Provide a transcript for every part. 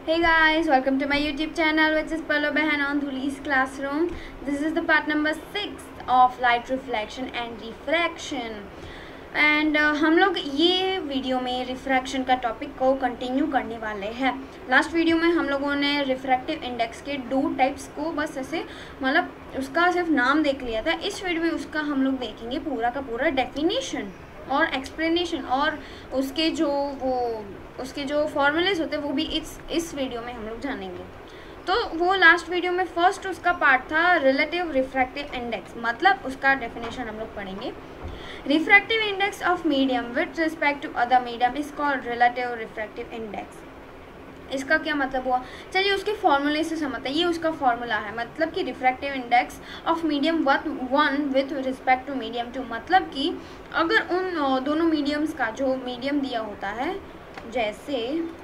Hey guys, welcome to my YouTube channel which is Palo Behan on Dhuli's classroom. This is the part number 6 of light reflection and refraction. And हम लोग ये video में refraction का topic को continue करने वाले हैं. Last video में हम लोगों ने रिफ्रैक्टिव इंडेक्स के 2 टाइप्स को बस ऐसे मतलब उसका सिर्फ नाम देख लिया था. इस वीडियो में उसका हम लोग देखेंगे पूरा का पूरा डेफिनेशन और एक्सप्लेनेशन और उसके जो फॉर्मूलेज होते हैं वो भी इस वीडियो में हम लोग जानेंगे. तो वो लास्ट वीडियो में फर्स्ट उसका पार्ट था रिलेटिव रिफ्रैक्टिव इंडेक्स, मतलब उसका डेफिनेशन हम लोग पढ़ेंगे. Refractive index of medium with respect to other medium is called relative refractive index. इसका क्या मतलब हुआ, चलिए उसके फॉर्मूले से समझते हैं. ये उसका फॉर्मूला है, मतलब कि refractive index of medium 1 with respect to medium 2, मतलब कि अगर उन दोनों मीडियम्स का जो मीडियम दिया होता है, जैसे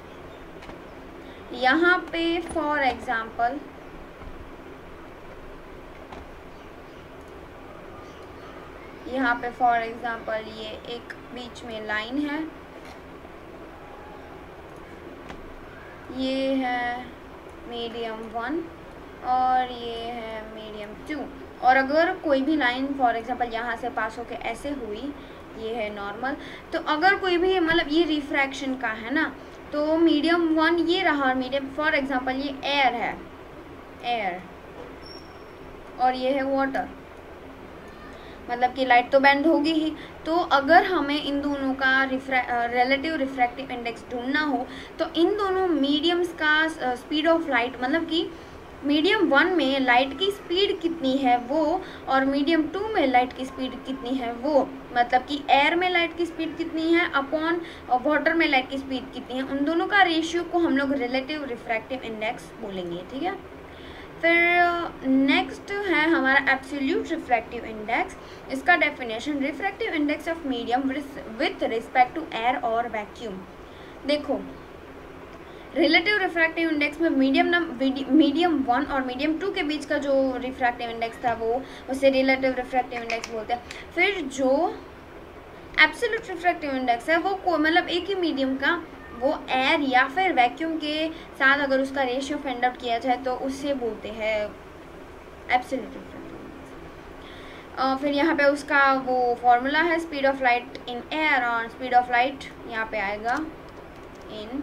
यहाँ पे फॉर एग्जाम्पल ये एक बीच में लाइन है, ये है मीडियम 1 और ये है मीडियम 2. और अगर कोई भी लाइन फॉर एग्जांपल यहाँ से पास होके ऐसे हुई, ये है नॉर्मल, तो अगर कोई भी मतलब ये रिफ्रैक्शन का है ना, तो मीडियम 1 ये रहा और मीडियम फॉर एग्जांपल ये एयर है, एयर, और ये है वाटर, मतलब कि लाइट तो बेंड होगी ही. तो अगर हमें इन दोनों का रिलेटिव रिफ्रैक्टिव इंडेक्स ढूंढना हो तो इन दोनों मीडियम्स का स्पीड ऑफ लाइट, मतलब कि मीडियम 1 में लाइट की स्पीड कितनी है वो और मीडियम 2 में लाइट की स्पीड कितनी है वो, मतलब कि एयर में लाइट की स्पीड कितनी है अपॉन वाटर में लाइट की स्पीड कितनी है, उन दोनों का रेशियो को हम लोग रिलेटिव रिफ्रैक्टिव इंडेक्स बोलेंगे. ठीक है. फिर नेक्स्ट है हमारा एब्सोल्यूट रिफ्रैक्टिव इंडेक्स. इसका definition refractive index of medium with respect to air और वैक्यूम. देखो रिलेटिव रिफ्रैक्टिव इंडेक्स में मीडियम 1 और मीडियम 2 के बीच का जो रिफ्रैक्टिव इंडेक्स था वो उसे रिलेटिव रिफ्रैक्टिव इंडेक्स बोलते हैं. फिर जो एब्सोल्यूट रिफ्रैक्टिव इंडेक्स है वो मतलब एक ही मीडियम का वो एयर या फिर वैक्यूम के साथ अगर उसका रेशियो फाइंड आउट किया जाए तो उससे बोलते हैं एब्सोल्यूट रिफ्रैक्टिव इंडेक्स. फिर यहाँ पे उसका वो फॉर्मूला है speed of light in air, और स्पीड ऑफ लाइट यहाँ पे आएगा इन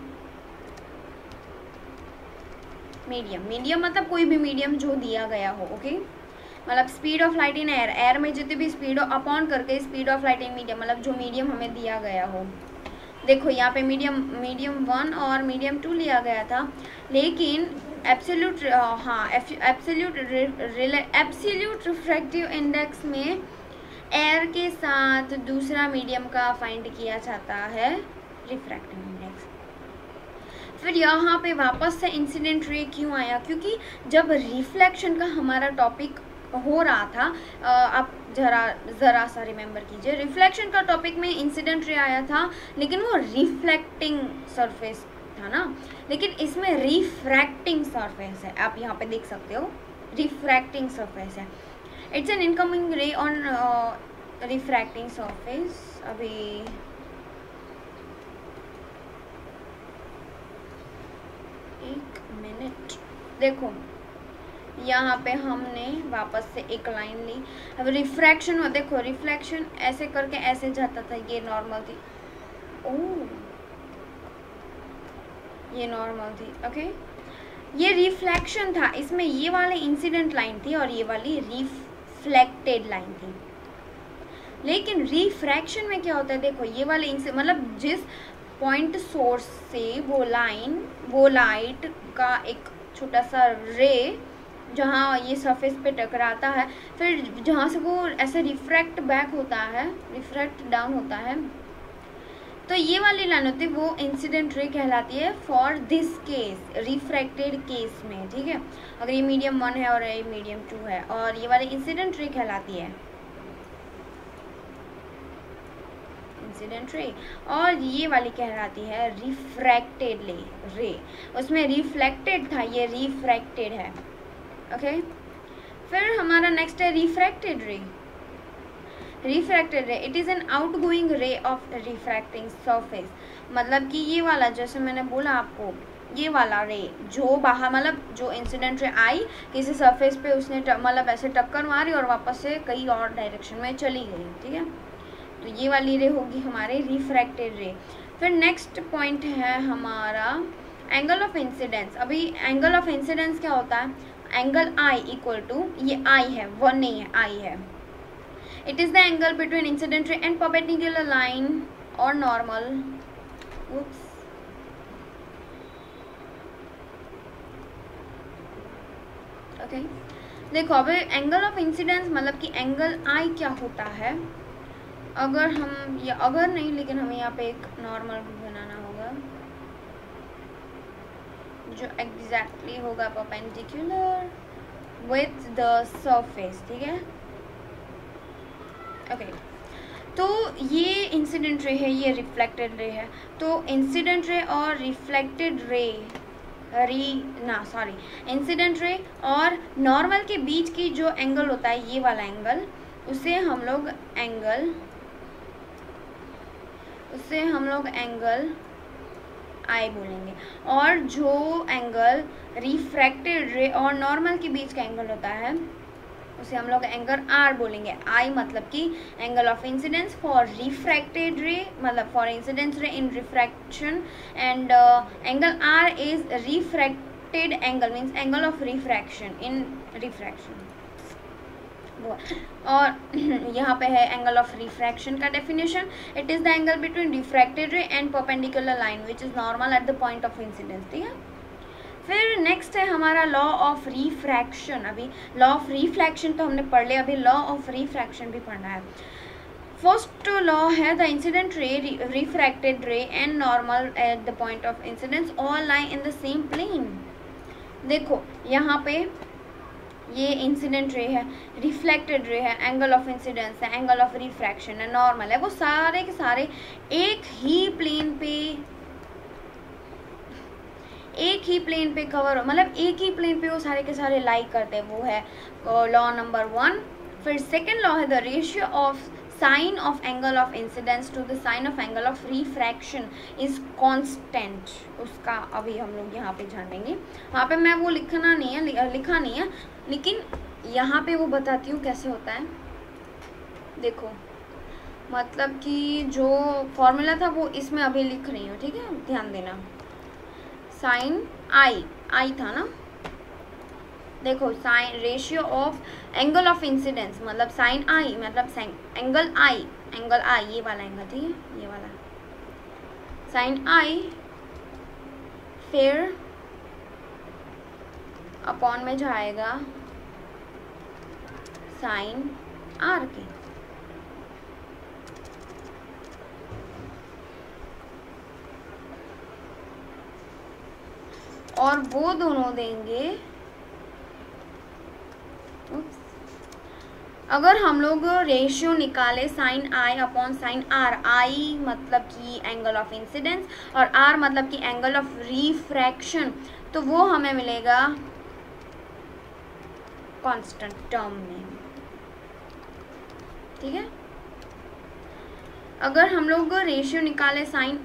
मीडियम मतलब कोई भी मीडियम जो दिया गया हो. ओके, मतलब speed of light in air, air में जितनी भी स्पीड अपॉन करके speed of light in medium, मतलब जो मीडियम हमें दिया गया हो. देखो यहाँ पे मीडियम 1 और मीडियम 2 लिया गया था, लेकिन एब्सोल्यूट रिफ्रैक्टिव इंडेक्स में एयर के साथ दूसरा मीडियम का फाइंड किया जाता है रिफ्रैक्टिव इंडेक्स. फिर यहाँ पे वापस से इंसिडेंट रे क्यों आया, क्योंकि जब रिफ्लेक्शन का हमारा टॉपिक हो रहा था, आप ज़रा सा रिमेंबर कीजिए, रिफ्लेक्शन का टॉपिक में इंसिडेंट रे आया था, लेकिन वो रिफ्लेक्टिंग सरफेस था ना, लेकिन इसमें रिफ्रैक्टिंग सरफेस है. आप यहाँ पे देख सकते हो रिफ्रैक्टिंग सरफेस है. It's an incoming ray on refracting surface. अभी एक मिनट, देखो यहाँ पे हमने वापस से एक लाइन ली. अब रिफ्रैक्शन हो, देखो रिफ्लेक्शन ऐसे करके ऐसे जाता था, ये नॉर्मल थी. ओह, ये नॉर्मल थी. ओके, ये रिफ्लेक्शन था, इसमें ये वाली इंसिडेंट लाइन थी और ये वाली रिफ्लेक्टेड लाइन थी. लेकिन रिफ्रैक्शन में क्या होता है, देखो ये वाली मतलब जिस पॉइंट सोर्स से वो लाइट का एक छोटा सा रे जहाँ ये सरफेस पे टकराता है, फिर जहाँ से वो ऐसे रिफ्रैक्ट बैक होता है, रिफ्रैक्ट डाउन होता है, तो ये वाली लाइन होती है वो इंसिडेंट रे कहलाती है for this case, refracted case में. ठीक है, अगर ये मीडियम 1 है और ये मीडियम 2 है, और ये वाली इंसिडेंट रे कहलाती है इंसिडेंट रे, और ये वाली कहलाती है रिफ्रैक्टेड रे. उसमें रिफ्लेक्टेड था, ये रिफ्रैक्टेड है. ओके, फिर हमारा नेक्स्ट है refracted ray. Refracted ray, it is an outgoing ray of refracting surface, मतलब कि ये वाला जैसे मैंने बोला आपको ये वाला रे जो बाहर मतलब जो इंसिडेंट रे आई किसी सरफेस पे उसने मतलब ऐसे टक्कर मारी और वापस से कहीं और डायरेक्शन में चली गई, ठीक है। तो ये वाली रे होगी हमारे रिफ्रैक्टेड रे। फिर नेक्स्ट पॉइंट है हमारा एंगल ऑफ इंसिडेंस। अभी एंगल ऑफ इंसिडेंस क्या होता है, एंगल आई इक्वल टू, ये आई है, वन नहीं है, आई है। It is the angle between incident ray and perpendicular line और नॉर्मल। ओके देखो अब एंगल ऑफ इंसिडेंस मतलब कि एंगल आई क्या होता है, अगर हम या अगर नहीं लेकिन हमें यहाँ पे एक नॉर्मल भी बनाना होगा जो एग्जैक्टली होगा परपेंडिकुलर विथ द सरफेस, ठीक है। ओके तो ये इंसिडेंट रे है, ये रिफ्लेक्टेड रे है। तो इंसिडेंट रे और रिफ्लेक्टेड रे इंसिडेंट रे और नॉर्मल के बीच की जो एंगल होता है, ये वाला एंगल, उसे हम लोग एंगल आई बोलेंगे। और जो एंगल रिफ्रैक्टेड रे और नॉर्मल के बीच का एंगल होता है उसे हम लोग एंगल आर बोलेंगे। आई मतलब कि angle of incidence for refracted ray, मतलब for incidence ray in refraction, and angle r is refracted angle means angle of refraction in refraction. और यहाँ पे है एंगल ऑफ रिफ्रैक्शन का definition, it is the angle between refracted ray and perpendicular line which is normal at the point of incidence, ठीक है। फिर next है हमारा लॉ ऑफ रिफ्रैक्शन। अभी लॉ ऑफ रिफ्लेक्शन तो हमने पढ़ लिया, अभी लॉ ऑफ रिफ्रैक्शन भी पढ़ना है। फर्स्ट लॉ है the incident ray, refracted ray and normal at the point of incidence all lie in the same plane. देखो यहाँ पे ये इंसिडेंट रे है, रिफ्लेक्टेड रे है, एंगल ऑफ इंसिडेंस है, एंगल ऑफ रिफ्रैक्शन है, नॉर्मल है, वो सारे के सारे एक ही प्लेन पे कवर, मतलब एक ही प्लेन पे वो सारे के सारे लाई करते हैं, वो है लॉ नंबर 1। फिर सेकेंड लॉ है the ratio of sine of angle of incidence to the sine of angle of refraction is constant. उसका अभी हम लोग यहाँ पे जानेंगे, वहाँ पे मैं वो लिखा नहीं है, लेकिन यहाँ पे वो बताती हूँ कैसे होता है। देखो मतलब कि जो फॉर्मूला था वो इसमें अभी लिख रही हूँ, ठीक है, ध्यान देना। साइन आई था ना, देखो sine ratio of angle of incidence मतलब साइन आई मतलब एंगल आई ये वाला एंगल, ठीक है, ये वाला साइन आई, फिर अपॉन में जाएगा साइन आर के। और वो दोनों देंगे, अगर हम लोग रेशियो निकाले sine i upon sine r, i मतलब कि एंगल ऑफ इंसिडेंस और आर मतलब कि एंगल ऑफ रिफ्रैक्शन, तो वो हमें मिलेगा कांस्टेंट टर्म में, ठीक है। अगर हम लोग रेशियो निकाले साइन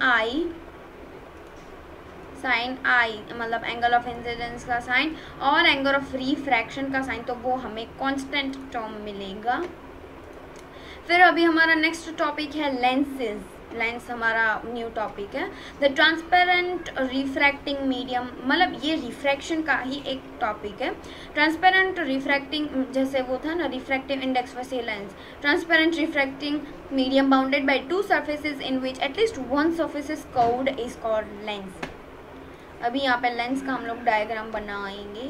आई मतलब एंगल ऑफ इंसिडेंस का साइन और एंगल ऑफ रिफ्रैक्शन का साइन, तो वो हमें कांस्टेंट टर्म मिलेगा। फिर अभी हमारा नेक्स्ट टॉपिक है लेंसेज। लेंस हमारा न्यू टॉपिक है। द ट्रांसपेरेंट रिफ्रैक्टिंग मीडियम, मतलब ये रिफ्रैक्शन का ही एक टॉपिक है। ट्रांसपेरेंट रिफ्रैक्टिंग जैसे वो था ना रिफ्रैक्टिव इंडेक्स, वैसे lens. Transparent refracting medium bounded by two surfaces in which at least one surface is curved is called lens. अभी यहाँ पे लेंस का हम लोग डायग्राम बनाएंगे,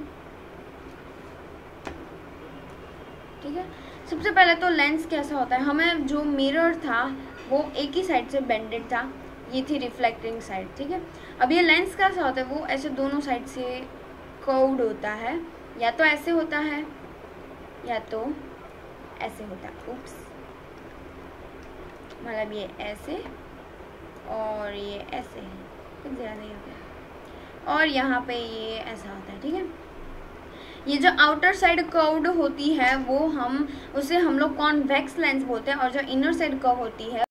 ठीक है। सबसे पहले तो लेंस कैसा होता है, हमें जो मिरर था वो एक ही साइड से बेंडेड था, ये थी रिफ्लेक्टिंग साइड, ठीक है। अब ये लेंस कैसा होता है, वो ऐसे दोनों साइड से कर्व्ड होता है, या तो ऐसे होता है या तो ऐसे होता है। उप्स, मतलब ये ऐसे और ये ऐसे, कुछ ज़्यादा ही हो गया, और यहाँ पे ये ऐसा होता है, ठीक है। ये जो आउटर साइड कर्व्ड होती है वो उसे हम लोग कॉन्वेक्स लेंस बोलते हैं, और जो इनर साइड कर्व होती है